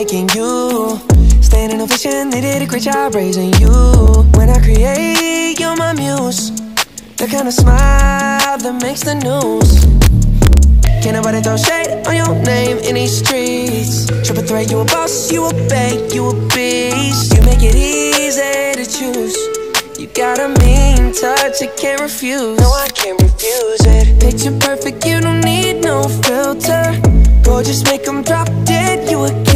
making you. Standing ovation, they did a great job raising you. When I create, you're my muse. The kind of smile that makes the news. Can't nobody throw shade on your name in these streets. Triple threat, you a boss, you a bank, you a beast. You make it easy to choose. You got a mean touch, I can't refuse. No, I can't refuse it. Picture perfect, you don't need no filter. Gorgeous, make them drop dead, you a